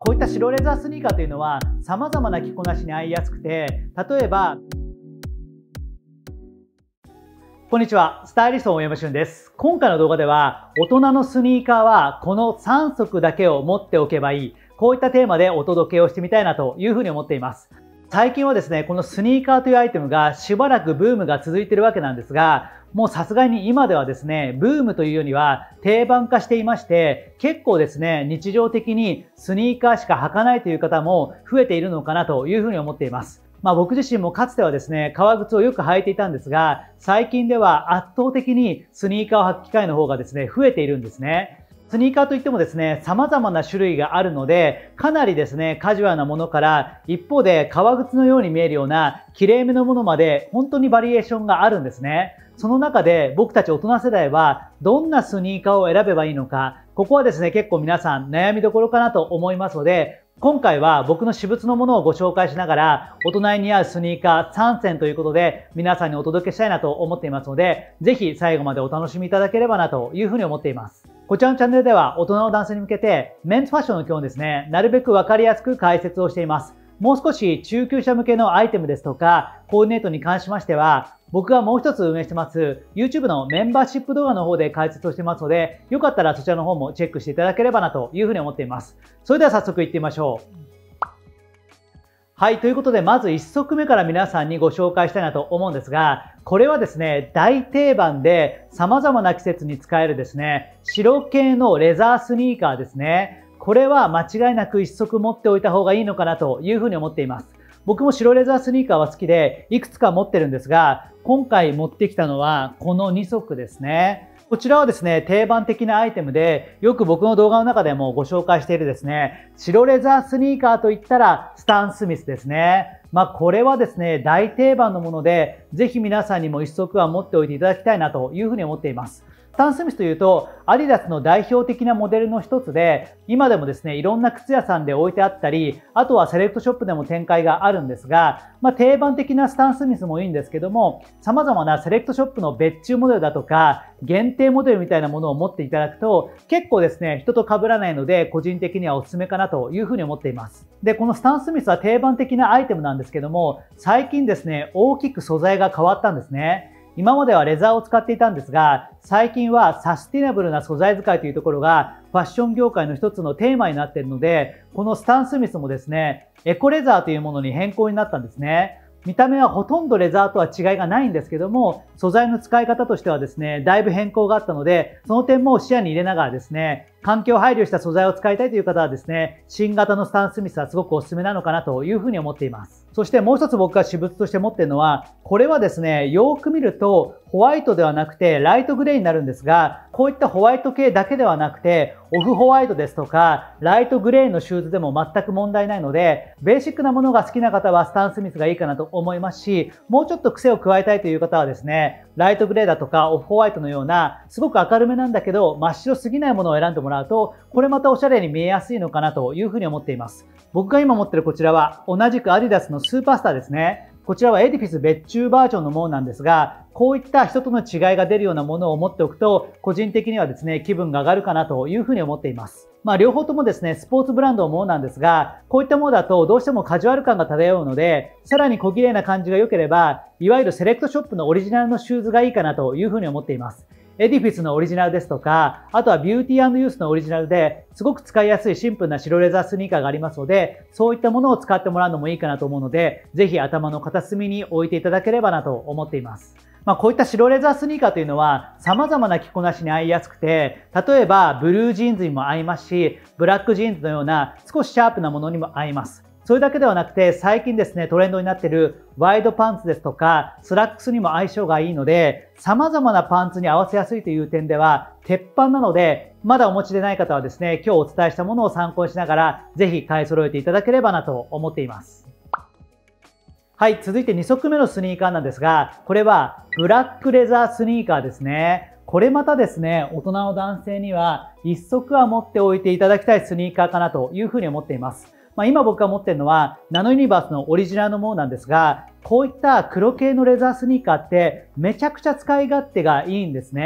こういった白レザースニーカーというのは様々な着こなしに合いやすくて、例えば、こんにちは、スタイリストの大山俊です。今回の動画では、大人のスニーカーはこの3足だけを持っておけばいい。こういったテーマでお届けをしてみたいなというふうに思っています。最近はですね、このスニーカーというアイテムがしばらくブームが続いているわけなんですが、もうさすがに今ではですね、ブームというよりは定番化していまして、結構ですね、日常的にスニーカーしか履かないという方も増えているのかなというふうに思っています。僕自身もかつてはですね、革靴をよく履いていたんですが、最近では圧倒的にスニーカーを履く機会の方がですね、増えているんですね。スニーカーといってもですね、様々な種類があるので、かなりですね、カジュアルなものから、一方で革靴のように見えるような綺麗めのものまで、本当にバリエーションがあるんですね。その中で僕たち大人世代は、どんなスニーカーを選べばいいのか、ここはですね、結構皆さん悩みどころかなと思いますので、今回は僕の私物のものをご紹介しながら、大人に似合うスニーカー3選ということで、皆さんにお届けしたいなと思っていますので、ぜひ最後までお楽しみいただければなというふうに思っています。こちらのチャンネルでは大人の男性に向けてメンズファッションの基本ですね、なるべくわかりやすく解説をしています。もう少し中級者向けのアイテムですとか、コーディネートに関しましては、僕がもう一つ運営してます YouTube のメンバーシップ動画の方で解説をしていますので、よかったらそちらの方もチェックしていただければなというふうに思っています。それでは早速行ってみましょう。はい。ということで、まず1足目から皆さんにご紹介したいなと思うんですが、これはですね、大定番で様々な季節に使えるですね、白系のレザースニーカーですね。これは間違いなく1足持っておいた方がいいのかなというふうに思っています。僕も白レザースニーカーは好きで、いくつか持ってるんですが、今回持ってきたのはこの2足ですね。こちらはですね、定番的なアイテムで、よく僕の動画の中でもご紹介しているですね、白レザースニーカーといったらスタン・スミスですね。これはですね、大定番のもので、ぜひ皆さんにも一足は持っておいていただきたいなというふうに思っています。スタン・スミスというと、アディダスの代表的なモデルの一つで、今でもですね、いろんな靴屋さんで置いてあったり、あとはセレクトショップでも展開があるんですが、定番的なスタン・スミスもいいんですけども、様々なセレクトショップの別注モデルだとか、限定モデルみたいなものを持っていただくと、結構ですね、人と被らないので、個人的にはおすすめかなというふうに思っています。で、このスタン・スミスは定番的なアイテムなんですけども、最近ですね、大きく素材が変わったんですね。今まではレザーを使っていたんですが、最近はサスティナブルな素材使いというところがファッション業界の一つのテーマになっているので、このスタン・スミスもですね、エコレザーというものに変更になったんですね。見た目はほとんどレザーとは違いがないんですけども、素材の使い方としてはですね、だいぶ変更があったので、その点も視野に入れながらですね、環境配慮した素材を使いたいという方はですね、新型のスタン・スミスはすごくおすすめなのかなというふうに思っています。そしてもう一つ僕が私物として持っているのは、これはですね、よく見るとホワイトではなくてライトグレーになるんですが、こういったホワイト系だけではなくて、オフホワイトですとか、ライトグレーのシューズでも全く問題ないので、ベーシックなものが好きな方はスタン・スミスがいいかなと思いますし、もうちょっと癖を加えたいという方はですね、ライトグレーだとかオフホワイトのような、すごく明るめなんだけど、真っ白すぎないものを選んでもらうと、これまたおしゃれに見えやすいのかなというふうに思っています。僕が今持っているこちらは、同じくアディダスのスーパースターですね。こちらはエディフィス別注バージョンのものなんですが、こういった人との違いが出るようなものを持っておくと、個人的にはですね、気分が上がるかなというふうに思っています。両方ともですね、スポーツブランドのものなんですが、こういったものだとどうしてもカジュアル感が漂うので、さらに小綺麗な感じが良ければ、いわゆるセレクトショップのオリジナルのシューズがいいかなというふうに思っています。エディフィスのオリジナルですとか、あとはビューティー&ユースのオリジナルですごく使いやすいシンプルな白レザースニーカーがありますので、そういったものを使ってもらうのもいいかなと思うので、ぜひ頭の片隅に置いていただければなと思っています。こういった白レザースニーカーというのは様々な着こなしに合いやすくて、例えばブルージーンズにも合いますし、ブラックジーンズのような少しシャープなものにも合います。それだけではなくて、最近ですね、トレンドになっているワイドパンツですとか、スラックスにも相性がいいので、様々なパンツに合わせやすいという点では、鉄板なので、まだお持ちでない方はですね、今日お伝えしたものを参考にしながら、ぜひ買い揃えていただければなと思っています。はい、続いて2足目のスニーカーなんですが、これはブラックレザースニーカーですね。これまたですね、大人の男性には1足は持っておいていただきたいスニーカーかなというふうに思っています。今僕が持っているのはナノユニバースのオリジナルのものなんですが、こういった黒系のレザースニーカーってめちゃくちゃ使い勝手がいいんですね。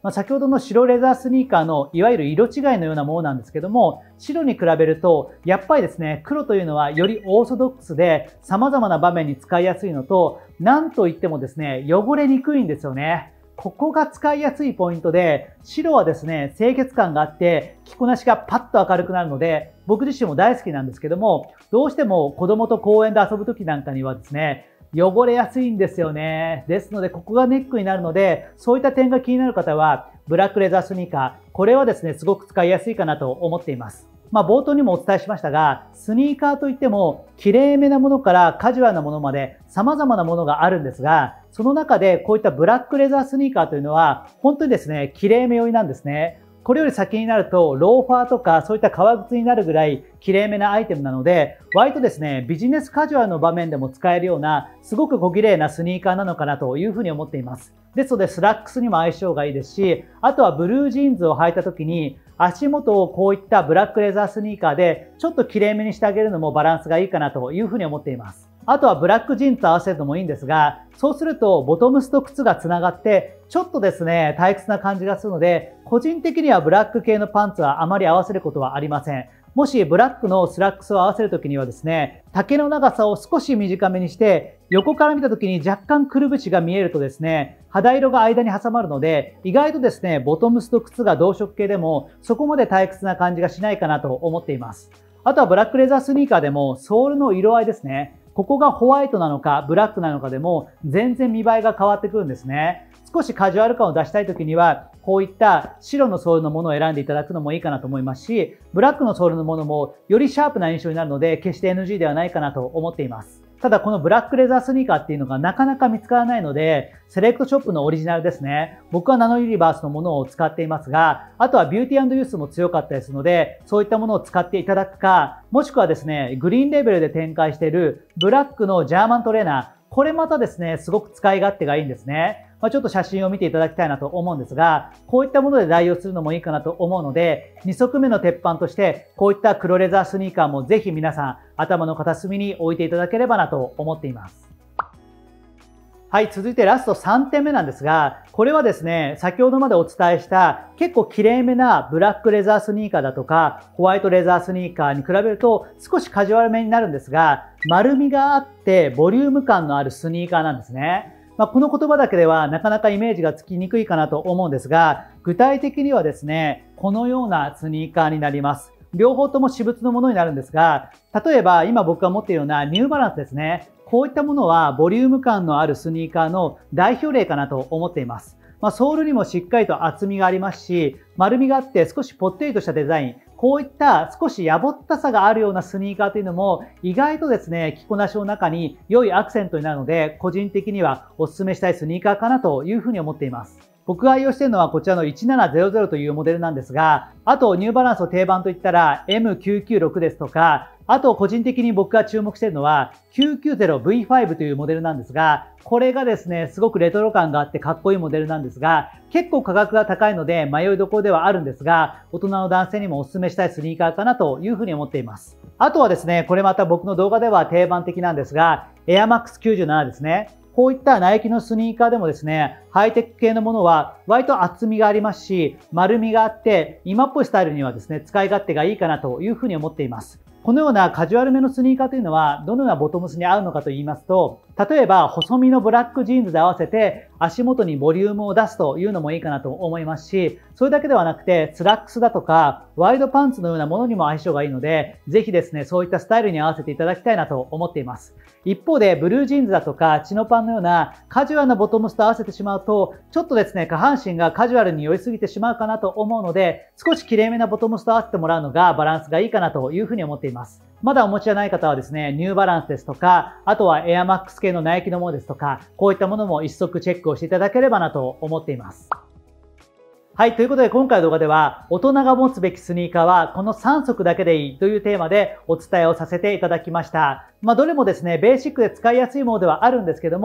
先ほどの白レザースニーカーのいわゆる色違いのようなものなんですけども、白に比べるとやっぱりですね、黒というのはよりオーソドックスで様々な場面に使いやすいのと、なんといってもですね、汚れにくいんですよね。ここが使いやすいポイントで、白はですね、清潔感があって着こなしがパッと明るくなるので、僕自身も大好きなんですけども、どうしても子供と公園で遊ぶ時なんかにはですね、汚れやすいんですよね。ですので、ここがネックになるので、そういった点が気になる方は、ブラックレザースニーカー、これはですね、すごく使いやすいかなと思っています。冒頭にもお伝えしましたが、スニーカーといっても、綺麗めなものからカジュアルなものまで様々なものがあるんですが、その中でこういったブラックレザースニーカーというのは、本当にですね、綺麗め寄りなんですね。これより先になると、ローファーとかそういった革靴になるぐらい綺麗めなアイテムなので、割とですね、ビジネスカジュアルの場面でも使えるような、すごく小綺麗なスニーカーなのかなというふうに思っています。ですので、スラックスにも相性がいいですし、あとはブルージーンズを履いた時に、足元をこういったブラックレザースニーカーでちょっと綺麗めにしてあげるのもバランスがいいかなというふうに思っています。あとはブラックジーンズと合わせるのもいいんですが、そうするとボトムスと靴がつながってちょっとですね、退屈な感じがするので、個人的にはブラック系のパンツはあまり合わせることはありません。もしブラックのスラックスを合わせるときにはですね、丈の長さを少し短めにして、横から見たときに若干くるぶしが見えるとですね、肌色が間に挟まるので、意外とですね、ボトムスと靴が同色系でも、そこまで退屈な感じがしないかなと思っています。あとはブラックレザースニーカーでも、ソールの色合いですね。ここがホワイトなのか、ブラックなのかでも、全然見栄えが変わってくるんですね。少しカジュアル感を出したいときには、こういった白のソールのものを選んでいただくのもいいかなと思いますし、ブラックのソールのものもよりシャープな印象になるので、決して NG ではないかなと思っています。ただこのブラックレザースニーカーっていうのがなかなか見つからないので、セレクトショップのオリジナルですね。僕はナノユニバースのものを使っていますが、あとはビューティー&ユースも強かったですので、そういったものを使っていただくか、もしくはですね、グリーンレベルで展開しているブラックのジャーマントレーナー、これまたですね、すごく使い勝手がいいんですね。ちょっと写真を見ていただきたいなと思うんですが、こういったもので代用するのもいいかなと思うので、2足目の鉄板として、こういった黒レザースニーカーもぜひ皆さん、頭の片隅に置いていただければなと思っています。はい、続いてラスト3点目なんですが、これはですね、先ほどまでお伝えした結構綺麗めなブラックレザースニーカーだとか、ホワイトレザースニーカーに比べると少しカジュアルめになるんですが、丸みがあってボリューム感のあるスニーカーなんですね。この言葉だけではなかなかイメージがつきにくいかなと思うんですが、具体的にはですね、このようなスニーカーになります。両方とも私物のものになるんですが、例えば今僕が持っているようなニューバランスですね。こういったものはボリューム感のあるスニーカーの代表例かなと思っています。ソールにもしっかりと厚みがありますし、丸みがあって少しぽってりとしたデザイン、こういった少しやぼったさがあるようなスニーカーというのも意外とですね、着こなしの中に良いアクセントになるので、個人的にはお勧めしたいスニーカーかなというふうに思っています。僕が愛用しているのはこちらの1700というモデルなんですが、あとニューバランスの定番といったら M996 ですとか、あと個人的に僕が注目しているのは 990V5 というモデルなんですが、これがですね、すごくレトロ感があってかっこいいモデルなんですが、結構価格が高いので迷いどころではあるんですが、大人の男性にもお勧めしたいスニーカーかなというふうに思っています。あとはですね、これまた僕の動画では定番的なんですが、Air Max 97ですね。こういったナイキのスニーカーでもですね、ハイテク系のものは割と厚みがありますし、丸みがあって、今っぽいスタイルにはですね、使い勝手がいいかなというふうに思っています。このようなカジュアルめのスニーカーというのは、どのようなボトムスに合うのかと言いますと、例えば細身のブラックジーンズで合わせて足元にボリュームを出すというのもいいかなと思いますし、それだけではなくてスラックスだとかワイドパンツのようなものにも相性がいいので、ぜひですね、そういったスタイルに合わせていただきたいなと思っています。一方でブルージーンズだとかチノパンのようなカジュアルなボトムスと合わせてしまうと、ちょっとですね、下半身がカジュアルに寄りすぎてしまうかなと思うので、少し綺麗めなボトムスと合わせてもらうのがバランスがいいかなというふうに思っています。まだお持ちじゃない方はですね、ニューバランスですとか、あとはエアマックス系のナイキのものですとか、こういったものも一足チェックをしていただければなと思っています。はい。ということで今回の動画では、大人が持つべきスニーカーはこの3足だけでいいというテーマでお伝えをさせていただきました。どれもですね、ベーシックで使いやすいものではあるんですけども、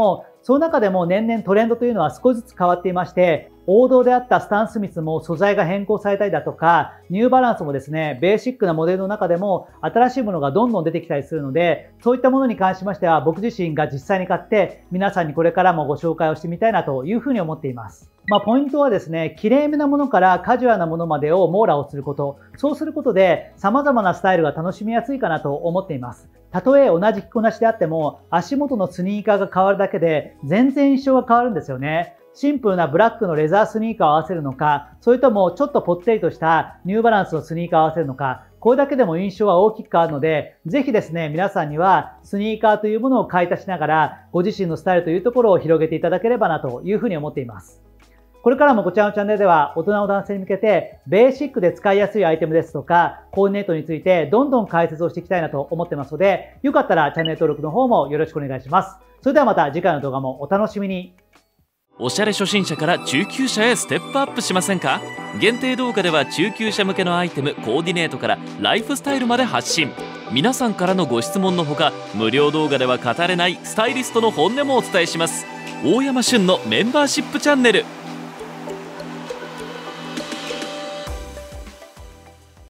その中でも年々トレンドというのは少しずつ変わっていまして、王道であったスタン・スミスも素材が変更されたりだとか、ニューバランスもですね、ベーシックなモデルの中でも新しいものがどんどん出てきたりするので、そういったものに関しましては僕自身が実際に買って皆さんにこれからもご紹介をしてみたいなというふうに思っています。ポイントはですね、綺麗めなものからカジュアルなものまでを網羅をすること。そうすることで様々なスタイルが楽しみやすいかなと思っています。たとえ同じ着こなしであっても、足元のスニーカーが変わるだけで全然印象が変わるんですよね。シンプルなブラックのレザースニーカーを合わせるのか、それともちょっとぽってりとしたニューバランスのスニーカーを合わせるのか、これだけでも印象は大きく変わるので、ぜひですね、皆さんにはスニーカーというものを買い足しながら、ご自身のスタイルというところを広げていただければなというふうに思っています。これからもこちらのチャンネルでは大人の男性に向けてベーシックで使いやすいアイテムですとかコーディネートについてどんどん解説をしていきたいなと思ってますので、よかったらチャンネル登録の方もよろしくお願いします。それではまた次回の動画もお楽しみに。 おしゃれ初心者から中級者へステップアップしませんか？限定動画では中級者向けのアイテム、コーディネートからライフスタイルまで発信。皆さんからのご質問のほか、無料動画では語れないスタイリストの本音もお伝えします。大山旬のメンバーシップチャンネル。